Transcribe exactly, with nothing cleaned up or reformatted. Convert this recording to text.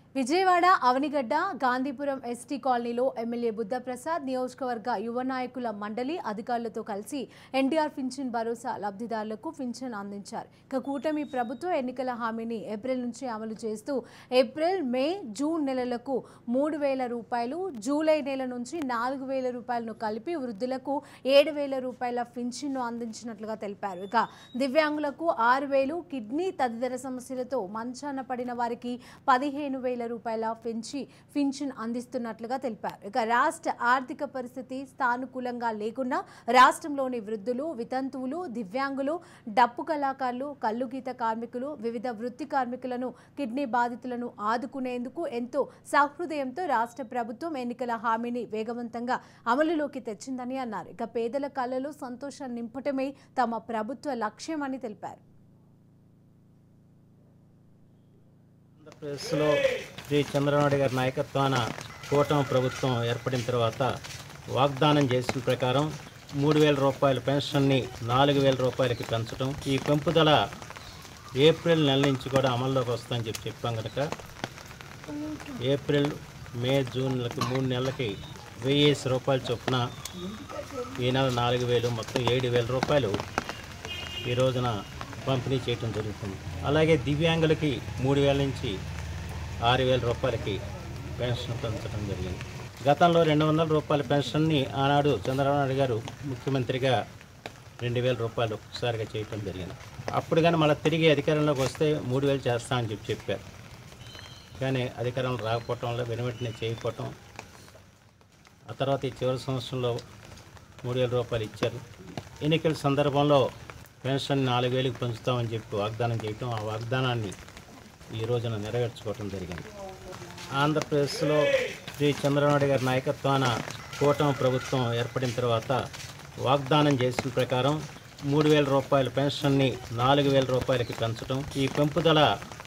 Vijayawada Avanigadda Gandhipuram ST కాలనీలో MLA Buddhaprasad నియోజకవర్గ యువ నాయకుల మండలి అధికారులతో కలిసి ఎన్టీఆర్ పింఛన్ భరోసా లబ్ధిదారులకు పింఛన్ అందించారు. ఇక కూటమి ప్రభుత్వం ఎన్నికల హామీని ఏప్రిల్ నుంచి అమలు చేస్తూ ఏప్రిల్, మే, జూన్ నెలలకు మూడు వేల రూపాయలు, జూలై నెల నుంచి నాలుగు వేల రూపాయలను కలిపి వృద్ధులకు ఏడు వేల రూపాయల పింఛన్ను అందించినట్లుగా తెలిపారు. ఇక దివ్యాంగులకు ఆరు వేలు, కిడ్నీ తదితర సమస్యలతో మంచాన పడిన వారికి పదిహేను వేల రూపాయల పెంచి పింఛన్ అందిస్తున్నట్లుగా తెలిపారు. ఇక రాష్ట్ర ఆర్థిక పరిస్థితి సానుకూలంగా లేకున్నా రాష్ట్రంలోని వృద్ధులు, వితంతువులు, దివ్యాంగులు, డప్పు కళాకారులు, కల్లుగీత కార్మికులు, వివిధ వృత్తి కార్మికులను, కిడ్నీ బాధితులను ఆదుకునేందుకు ఎంతో సహృదయంతో రాష్ట్ర ప్రభుత్వం ఎన్నికల హామీని వేగవంతంగా అమలులోకి తెచ్చిందని అన్నారు. ఇక పేదల కళ్ళలో సంతోషం నింపటమే తమ ప్రభుత్వ లక్ష్యమని తెలిపారు. ఆంధ్రప్రదేశ్లో శ్రీ చంద్రబాబు గారి నాయకత్వాన కూటమి ప్రభుత్వం ఏర్పడిన తర్వాత వాగ్దానం చేసిన ప్రకారం మూడు వేల రూపాయల పెన్షన్ని నాలుగు వేల రూపాయలకి పెంచడం, ఈ పెంపుదల ఏప్రిల్ నెల నుంచి కూడా అమల్లోకి వస్తుందని చెప్పి చెప్పాం కనుక ఏప్రిల్, మే, జూన్ నెలకి మూడు నెలలకి వెయ్యి రూపాయల చొప్పున ఈ నెల నాలుగు వేలు మొత్తం ఏడు వేల రూపాయలు ఈ రోజున పంపిణీ చేయడం జరుగుతుంది. అలాగే దివ్యాంగులకి మూడు వేల నుంచి ఆరు వేల రూపాయలకి పెన్షన్ పెంచడం జరిగింది. గతంలో రెండు వందల రూపాయల పెన్షన్ని ఆనాడు చంద్రబాబు నాయుడు గారు ముఖ్యమంత్రిగా రెండు వేల రూపాయలు ఒకసారిగా చేయటం జరిగింది. అప్పుడు కానీ మళ్ళీ తిరిగి అధికారంలోకి వస్తే మూడు వేలు చేస్తామని చెప్పి చెప్పారు. కానీ అధికారంలో రాకపోవటం వల్ల వెను వెంటనే చేయకపోవటం, ఆ తర్వాత ఈ చివరి సంవత్సరంలో మూడు వేల రూపాయలు ఇచ్చారు. ఎన్నికల సందర్భంలో పెన్షన్ నాలుగు వేలకు పెంచుతామని చెప్పి వాగ్దానం చేయటం, ఆ వాగ్దానాన్ని ఈ రోజున నెరవేర్చుకోవటం జరిగింది. ఆంధ్రప్రదేశ్లో శ్రీ చంద్రబాబు గారి నాయకత్వాన కూటమి ప్రభుత్వం ఏర్పడిన తర్వాత వాగ్దానం చేసిన ప్రకారం మూడు వేల రూపాయల పెన్షన్ని నాలుగు వేల రూపాయలకి పెంచడం, ఈ పెంపుదల